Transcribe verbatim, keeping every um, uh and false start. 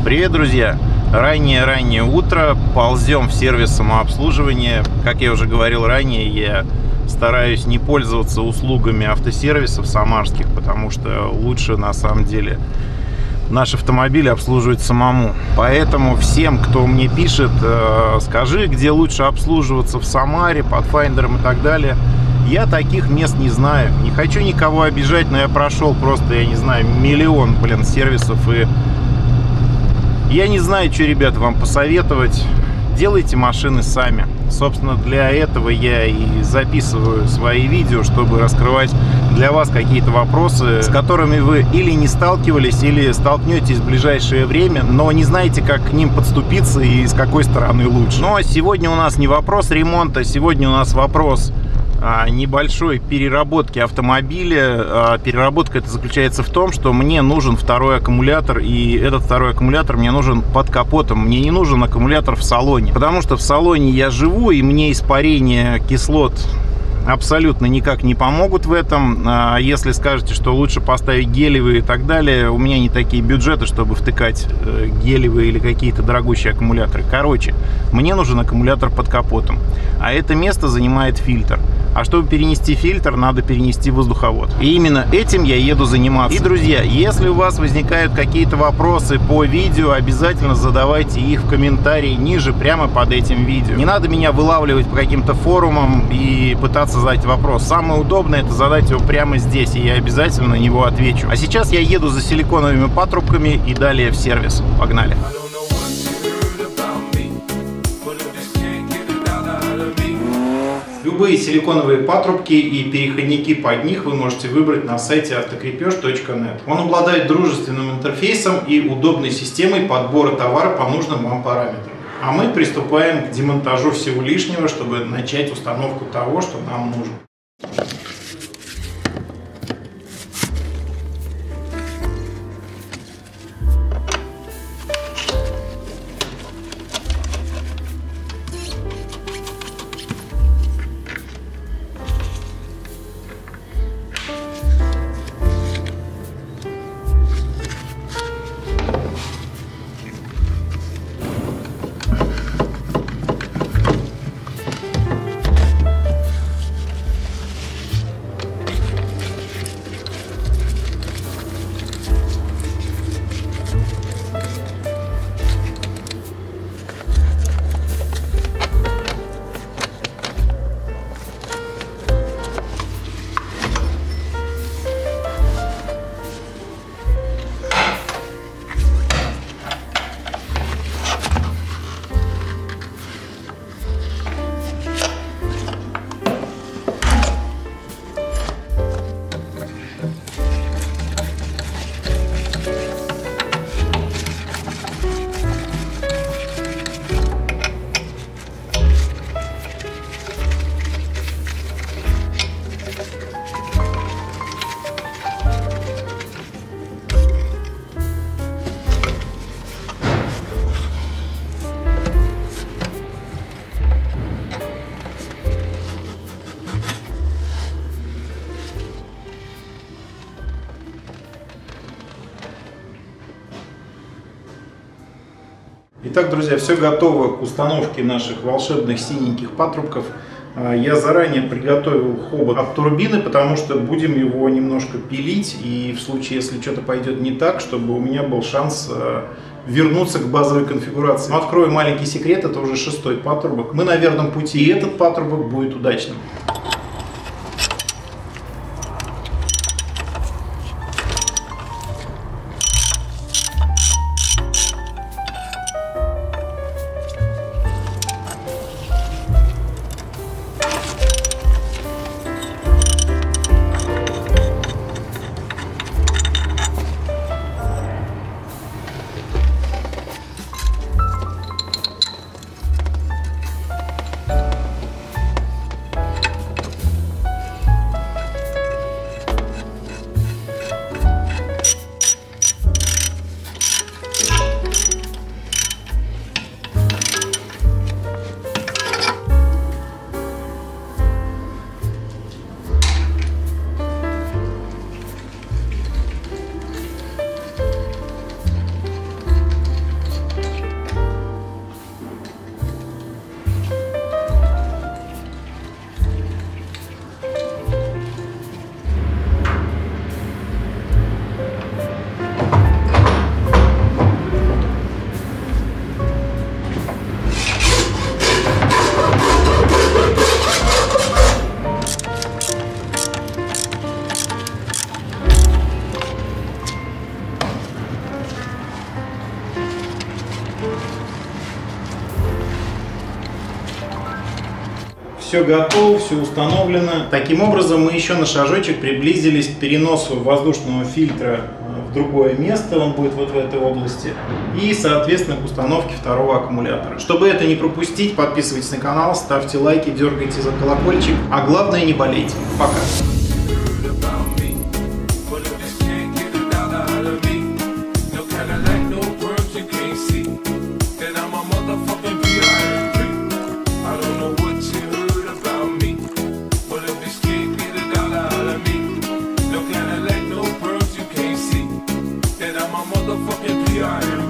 Привет, друзья! Раннее-раннее утро, ползем в сервис самообслуживания. Как я уже говорил ранее, я стараюсь не пользоваться услугами автосервисов самарских, потому что лучше на самом деле наш автомобиль обслуживать самому. Поэтому всем, кто мне пишет, скажи, где лучше обслуживаться в Самаре, Pathfinder и так далее, я таких мест не знаю. Не хочу никого обижать, но я прошел просто, я не знаю, миллион, блин, сервисов, и я не знаю, что, ребята, вам посоветовать. Делайте машины сами. Собственно, для этого я и записываю свои видео, чтобы раскрывать для вас какие-то вопросы, с которыми вы или не сталкивались, или столкнетесь в ближайшее время, но не знаете, как к ним подступиться и с какой стороны лучше. Но сегодня у нас не вопрос ремонта, сегодня у нас вопрос небольшой переработки автомобиля. Переработка это заключается в том, что мне нужен второй аккумулятор, и этот второй аккумулятор мне нужен под капотом. Мне не нужен аккумулятор в салоне, потому что в салоне я живу, и мне испарение кислот абсолютно никак не помогут в этом. Если скажете, что лучше поставить гелевые и так далее, у меня не такие бюджеты, чтобы втыкать гелевые или какие-то дорогущие аккумуляторы. Короче, мне нужен аккумулятор под капотом, а это место занимает фильтр. А чтобы перенести фильтр, надо перенести воздуховод. И именно этим я еду заниматься. И, друзья, если у вас возникают какие-то вопросы по видео, обязательно задавайте их в комментарии ниже, прямо под этим видео. Не надо меня вылавливать по каким-то форумам и пытаться задать вопрос. Самое удобное — это задать его прямо здесь, и я обязательно на него отвечу. А сейчас я еду за силиконовыми патрубками и далее в сервис. Погнали! Любые силиконовые патрубки и переходники под них вы можете выбрать на сайте автокрепеж точка нет. Он обладает дружественным интерфейсом и удобной системой подбора товара по нужным вам параметрам. А мы приступаем к демонтажу всего лишнего, чтобы начать установку того, что нам нужно. Итак, друзья, все готово к установке наших волшебных синеньких патрубков. Я заранее приготовил хобот от турбины, потому что будем его немножко пилить, и в случае, если что-то пойдет не так, чтобы у меня был шанс вернуться к базовой конфигурации. Но открою маленький секрет, это уже шестой патрубок. Мы на верном пути, и этот патрубок будет удачным. Все готово, все установлено. Таким образом, мы еще на шажочек приблизились к переносу воздушного фильтра в другое место, он будет вот в этой области, и, соответственно, к установке второго аккумулятора. Чтобы это не пропустить, подписывайтесь на канал, ставьте лайки, дергайте за колокольчик, а главное, не болейте. Пока! Motherfucking P I M